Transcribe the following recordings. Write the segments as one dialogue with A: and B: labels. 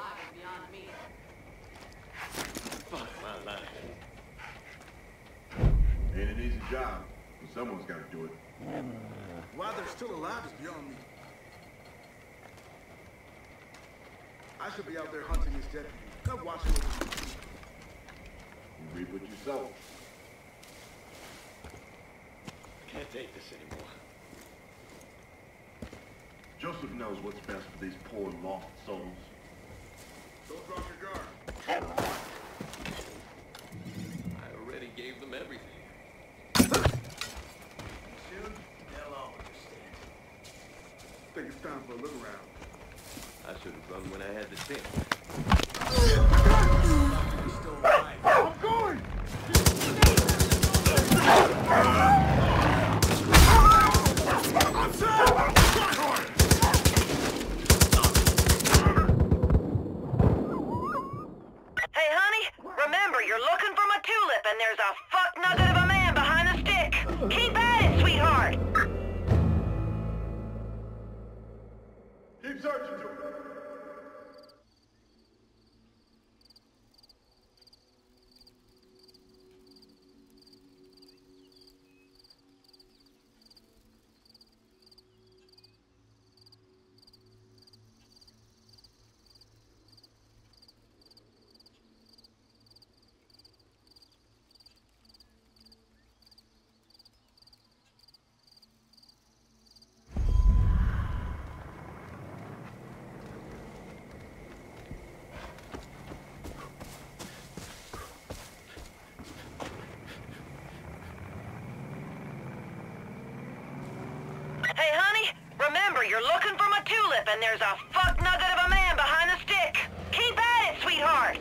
A: alive is beyond me.
B: Fuck my life.
C: Ain't an easy job, but someone's got to do it.
D: Why they're still alive is beyond me. I should be out there hunting this deputy, not watching what you do.
C: You reap what you sow.
B: I can't take this anymore.
C: Joseph knows what's best for these poor, lost souls.
D: Don't drop your guard.
B: I already gave them everything.
D: Soon, they'll all understand. Think it's time for a look around.
B: I should have run when I had the chance.
D: Still alive.
C: I'm going!
E: Hey, honey, remember, you're looking for my tulip, and there's a fuck nugget of a man behind the stick. Keep at it, sweetheart.
C: Keep searching, Joe.
E: Hey, honey, remember, you're looking for my tulip, and there's a fuck nugget of a man behind the stick. Keep at it, sweetheart.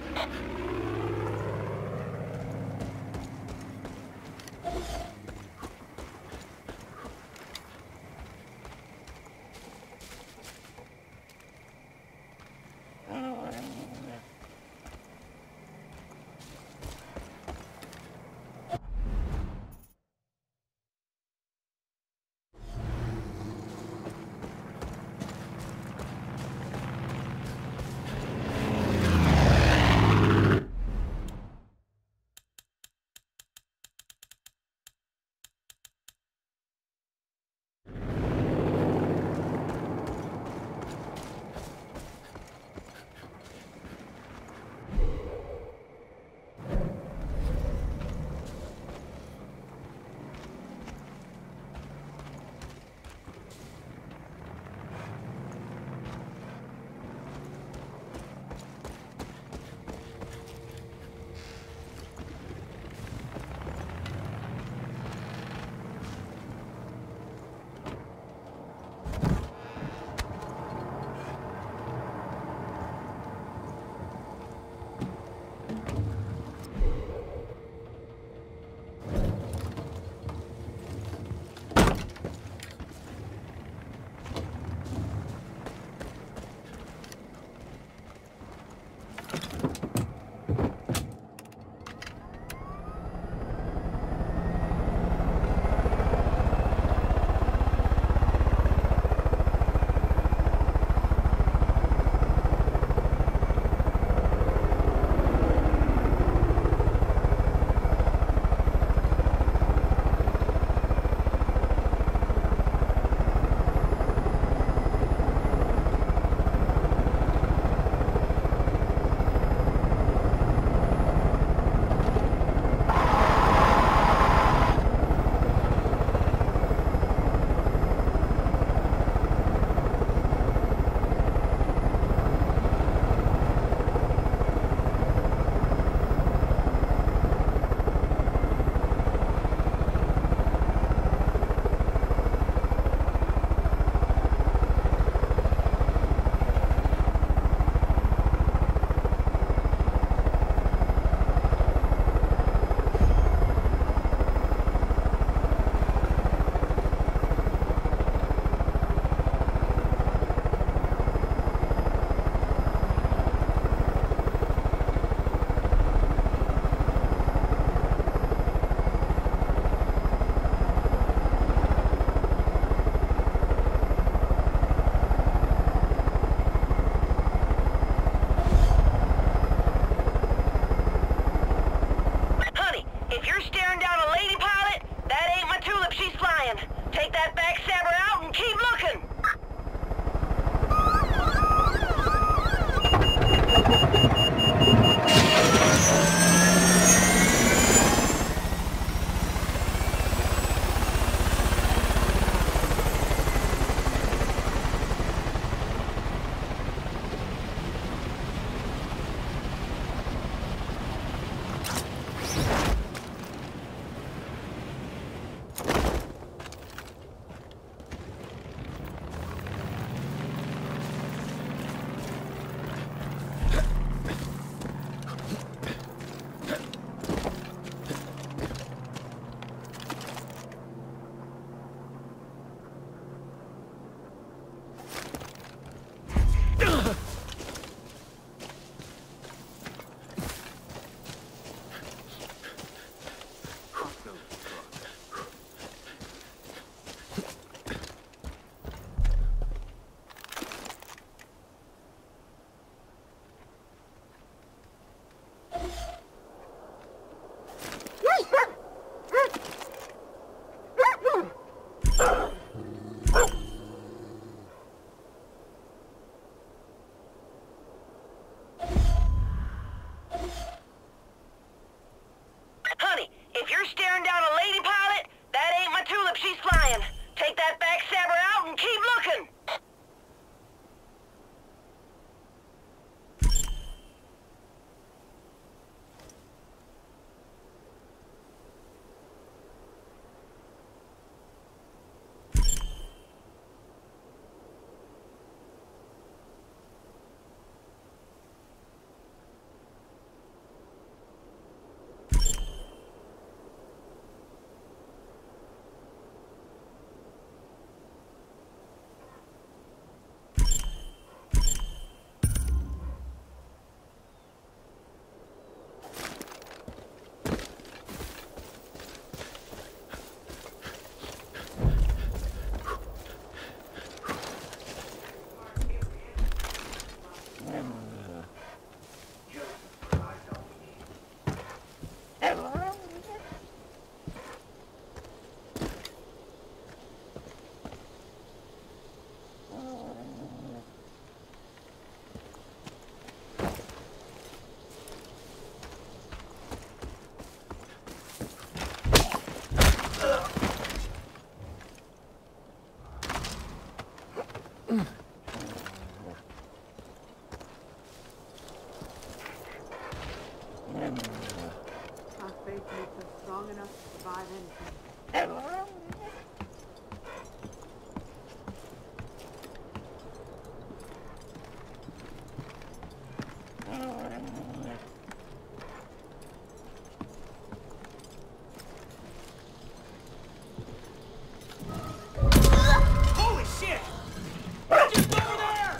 D: Holy shit! Just over there!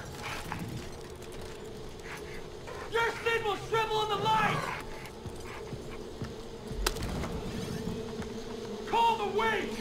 D: Your Sid will shrivel in the light! Call the wait!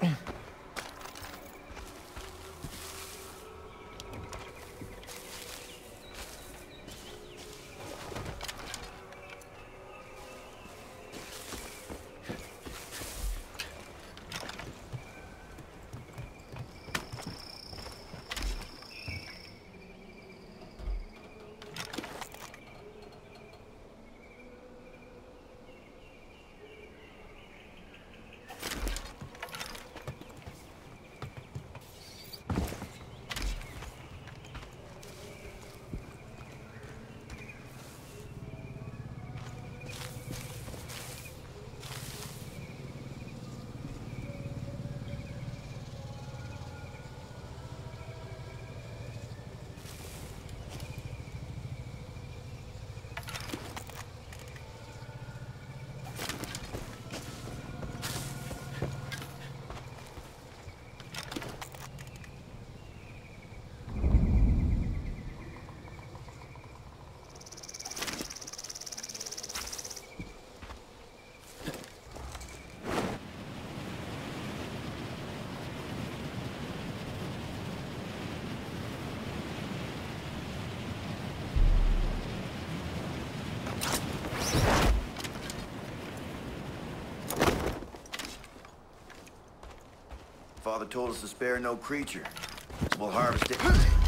A: Father told us to spare no creature. We'll harvest it.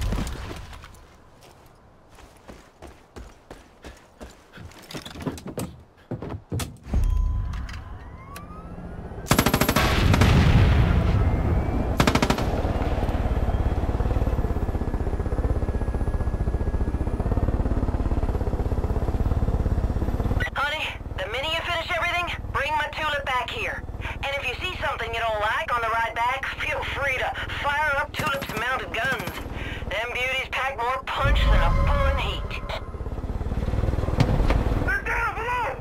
E: Honey, the minute you finish everything, bring my tulip back here. And if you see something you don't like on the ride back, feel free to fire up Tulip's mounted guns. Them beauties pack more punch than a bull in heat. They're down below!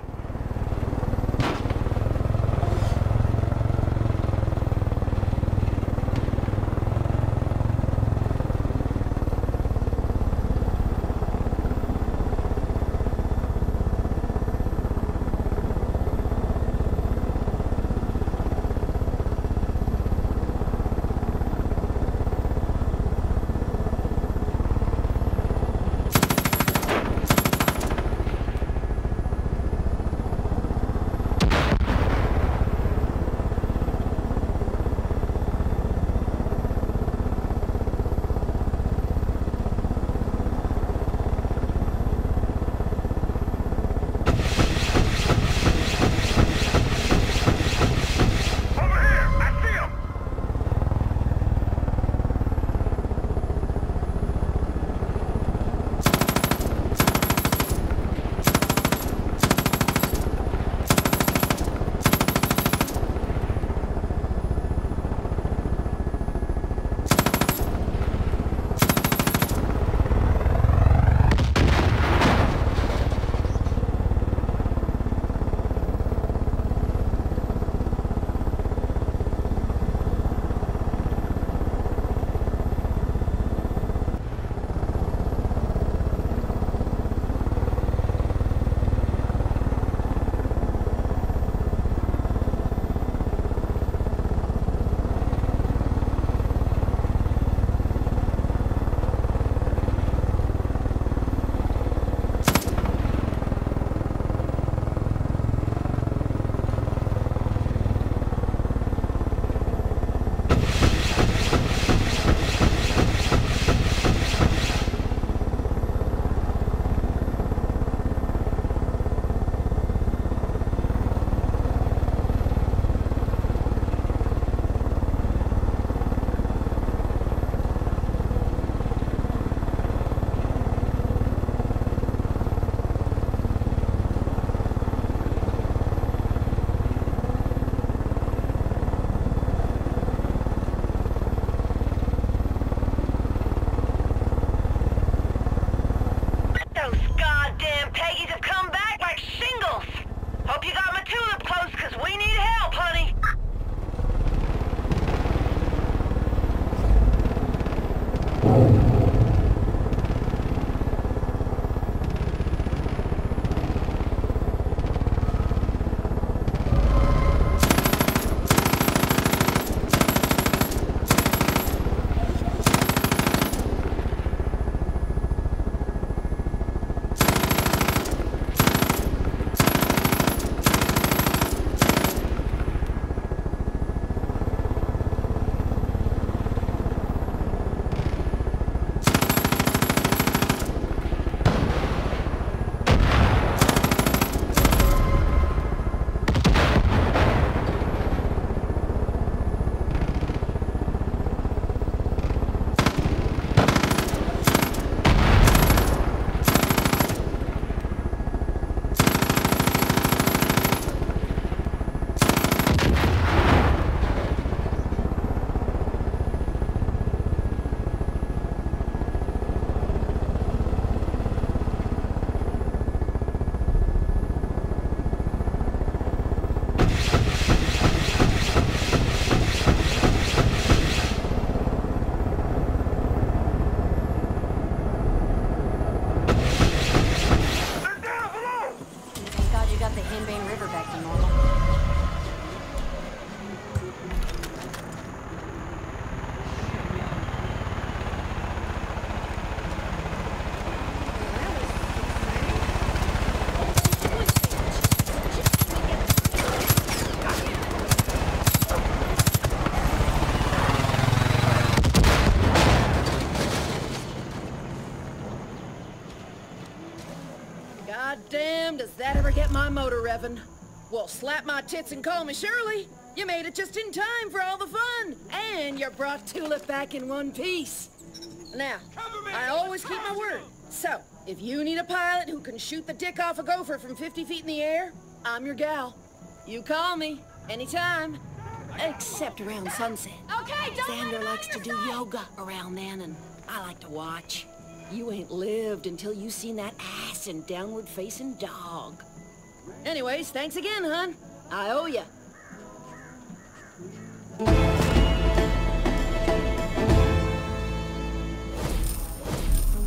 F: my motor revving. Well, slap my tits and call me Shirley. You made it just in time for all the fun. And you brought Tulip back in one piece. Now, I always keep my word. So, if you need a pilot who can shoot the dick off a gopher from 50 feet in the air, I'm your gal. You call me, anytime. Except around sunset.
E: Okay, don't
F: Xander likes to do yoga around then, and I like to watch. You ain't lived until you seen that ass and downward-facing dog. Anyways, thanks again, hon. I owe ya.